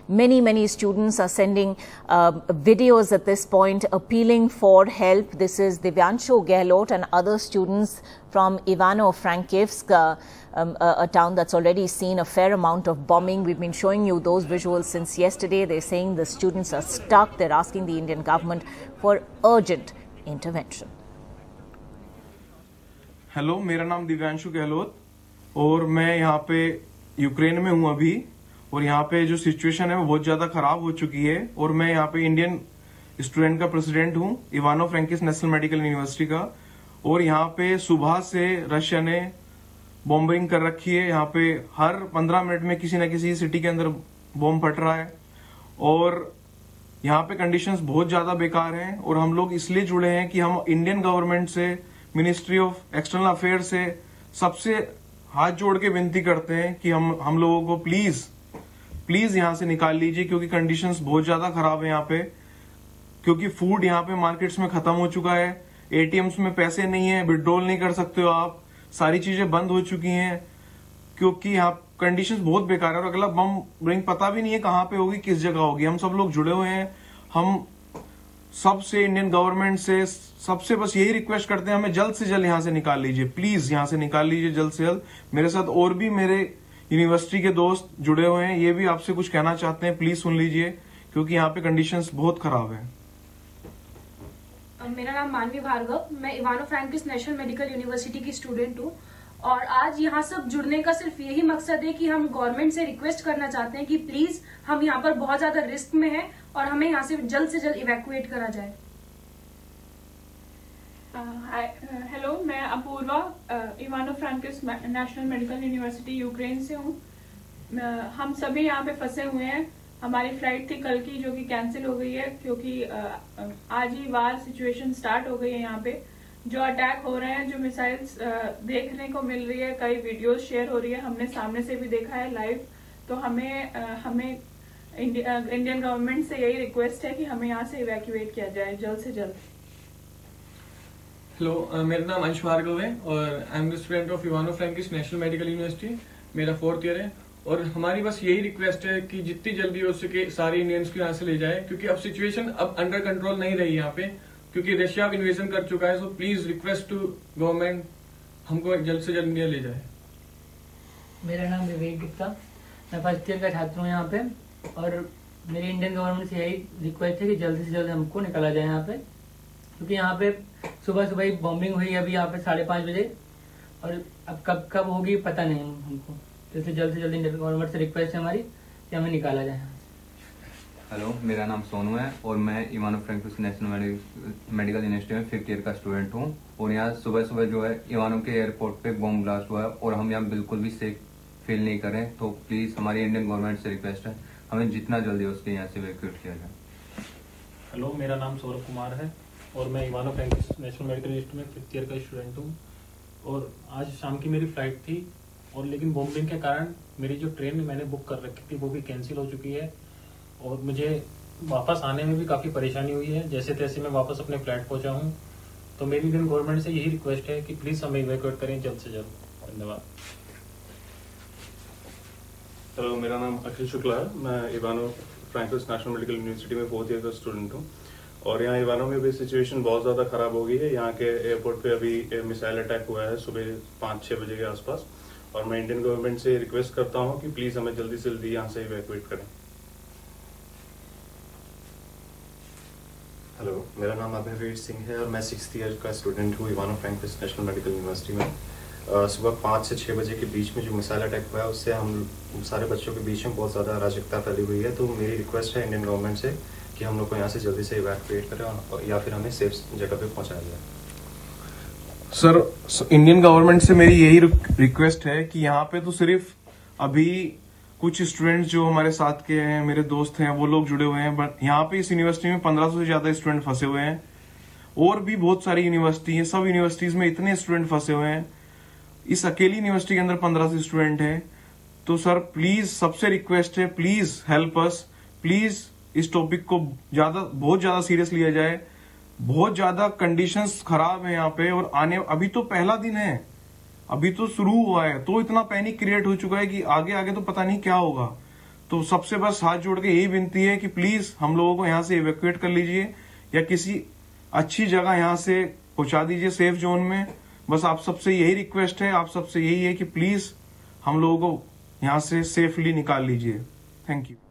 Many students are sending videos at this point appealing for help. This is Divyanshu Gehlot and other students from Ivano-Frankivsk, a town that's already seen a fair amount of bombing. We've been showing you those visuals since yesterday. They're saying the students are stuck. They're asking the Indian government for urgent intervention. Hello, मेरा नाम दिव्यांशु गहलोत और मैं यहाँ पे Ukraine में हूँ अभी। और यहाँ पे जो सिचुएशन है वो बहुत ज्यादा खराब हो चुकी है। और मैं यहाँ पे इंडियन स्टूडेंट का प्रेसिडेंट हूँ Ivano Frankivsk national medical university का। और यहाँ पे सुबह से रशिया ने बॉम्बिंग कर रखी है। यहाँ पे हर 15 मिनट में किसी न किसी सिटी के अंदर बॉम्ब फट रहा है और यहाँ पे कंडीशंस बहुत ज्यादा बेकार हैं। और हम लोग इसलिए जुड़े हैं कि हम इंडियन गवर्नमेंट से, मिनिस्ट्री ऑफ एक्सटर्नल अफेयर से सबसे हाथ जोड़ के विनती करते हैं कि हम लोगों को प्लीज यहाँ से निकाल लीजिए, क्योंकि कंडीशंस बहुत ज्यादा खराब है यहाँ पे। क्योंकि फूड यहाँ पे मार्केट्स में खत्म हो चुका है, एटीएम्स में पैसे नहीं है, विड्रॉल नहीं कर सकते हो आप, सारी चीजें बंद हो चुकी हैं क्योंकि यहाँ कंडीशंस बहुत बेकार है। और अगला बम ब्रिंग पता भी नहीं है कहाँ पे होगी, किस जगह होगी। हम सब लोग जुड़े हुए हैं, हम सबसे, इंडियन गवर्नमेंट से सबसे बस यही रिक्वेस्ट करते हैं, हमें जल्द से जल्द यहाँ से निकाल लीजिए, प्लीज यहाँ से निकाल लीजिए जल्द से जल्द। मेरे साथ और भी मेरे यूनिवर्सिटी के दोस्त जुड़े हुए हैं, ये भी आपसे कुछ कहना चाहते हैं, प्लीज सुन लीजिए क्योंकि यहाँ पे कंडीशंस बहुत खराब है। मेरा नाम मानवी भार्गव, मैं Ivano Frankivsk national medical university की स्टूडेंट हूँ और आज यहाँ सब जुड़ने का सिर्फ यही मकसद है कि हम गवर्नमेंट से रिक्वेस्ट करना चाहते हैं कि प्लीज हम यहाँ पर बहुत ज्यादा रिस्क में हैं और हमें यहाँ से जल्द इवैक्यूएट करा जाए। हेलो, मैं Apoorva Ivano Frankivsk national medical university Ukraine से हूँ। हम सभी यहाँ पे फंसे हुए हैं। हमारी फ्लाइट थी कल की जो कि कैंसिल हो गई है क्योंकि आज ही वार सिचुएशन स्टार्ट हो गई है। यहाँ पे जो अटैक हो रहे हैं, जो मिसाइल्स देखने को मिल रही है, कई वीडियोस शेयर हो रही है, हमने सामने से भी देखा है लाइव। तो हमें इंडियन गवर्नमेंट से यही रिक्वेस्ट है कि हमें यहाँ से इवैक्यूएट किया जाए जल्द से जल्द। हेलो, मेरा नाम अंश भार्गव है और I am the student of Ivano Frankivsk national medical university. मेरा 4th ईयर है और हमारी बस यही रिक्वेस्ट है कि जितनी जल्दी हो सके सारे इंडियंस को यहाँ से ले जाए, क्योंकि अब सिचुएशन अब अंडर कंट्रोल नहीं रही यहाँ पे, क्योंकि रशिया अब इन्वेजन कर चुका है। So please request to government, हमको जल्द से जल्द इंडिया ले जाए। मेरा नाम विवेक गुप्ता, मैं 1st ईयर का छात्र हूँ यहाँ पे और मेरी इंडियन गवर्नमेंट से यही रिक्वेस्ट है कि जल्द से जल्द हमको निकाला जाए यहाँ पे, क्योंकि यहाँ पे सुबह ही बॉम्बिंग हुई अभी यहाँ पे 5:30 बजे और अब कब होगी पता नहीं हमको। तो से जल्द इंडियन गवर्नमेंट से रिक्वेस्ट है हमारी कि हमें निकाला जाए। हेलो, मेरा नाम सोनू है और मैं Ivano Frankivsk national medical university में 5th ईयर का स्टूडेंट हूँ। और यहाँ सुबह जो है इवानो के एयरपोर्ट पे बॉम्ब ब्लास्ट हुआ है और हम यहाँ बिल्कुल भी सेफ फील नहीं करें। तो प्लीज हमारी इंडियन गवर्नमेंट से रिक्वेस्ट है, हमें जितना जल्दी हो सके यहाँ से इवैक्यूएट किया जाए। हेलो, मेरा नाम सौरभ कुमार है और मैं Ivano Frankivsk national medical university में 5th ईयर का स्टूडेंट हूँ। और आज शाम की मेरी फ्लाइट थी और लेकिन बॉम्बिंग के कारण मेरी जो ट्रेन मैंने बुक कर रखी थी वो भी कैंसिल हो चुकी है और मुझे वापस आने में भी काफ़ी परेशानी हुई है। जैसे तैसे मैं वापस अपने फ्लैट पहुंचा हूं। तो मेरी इंडियन गवर्नमेंट से यही रिक्वेस्ट है कि प्लीज़ हमें इवैक्यूएट करें जल्द से जल्द। धन्यवाद। हेलो, मेरा नाम अखिल शुक्ला है, मैं Ivano Frankivsk national medical university में 4th ईयर का स्टूडेंट हूँ। और यहाँ इवानो में भी सिचुएशन बहुत ज़्यादा खराब हो गई है। यहाँ के एयरपोर्ट पे अभी मिसाइल अटैक हुआ है सुबह 5-6 बजे के आसपास और मैं इंडियन गवर्नमेंट से रिक्वेस्ट करता हूँ कि प्लीज़ हमें जल्दी से जल्दी यहाँ से इवैक्यूएट करें। हेलो, मेरा नाम अभयवीर सिंह है और मैं 6th ईयर का स्टूडेंट हूँ Ivano Frankivsk national medical university में। सुबह 5 से 6 बजे के बीच में जो मिसाइल अटैक हुआ है उससे हम सारे बच्चों के बीच में बहुत ज़्यादा अराजकता फैली हुई है। तो मेरी रिक्वेस्ट है इंडियन गवर्नमेंट से कि हम लोग को यहाँ से जल्दी से इवैक्यूएट करें और या फिर हमें सेफ जगह पे पहुँचाया जाए। सर, इंडियन गवर्नमेंट से मेरी यही रिक्वेस्ट है कि यहाँ पे तो सिर्फ अभी कुछ स्टूडेंट्स जो हमारे साथ के हैं, मेरे दोस्त हैं, वो लोग जुड़े हुए हैं, बट यहाँ पे इस यूनिवर्सिटी में 1500 से ज्यादा स्टूडेंट फंसे हुए हैं। और भी बहुत सारी यूनिवर्सिटी है, सब यूनिवर्सिटीज में इतने स्टूडेंट फंसे हुए हैं। इस अकेली यूनिवर्सिटी के अंदर 1500 स्टूडेंट हैं। तो सर प्लीज, सबसे रिक्वेस्ट है, प्लीज हेल्प अस, प्लीज इस टॉपिक को बहुत ज्यादा सीरियस लिया जाए। बहुत ज्यादा कंडीशंस खराब है यहाँ पे और अभी तो पहला दिन है, अभी तो शुरू हुआ है, तो इतना पैनिक क्रिएट हो चुका है कि आगे आगे तो पता नहीं क्या होगा। तो सबसे बस हाथ जोड़ के यही विनती है कि प्लीज हम लोगों को यहाँ से इवैक्यूएट कर लीजिए या किसी अच्छी जगह यहाँ से पहुंचा दीजिए सेफ जोन में। बस आप सबसे यही रिक्वेस्ट है, आप सबसे यही है कि प्लीज हम लोगों को यहाँ से सेफली निकाल लीजिए। Thank you.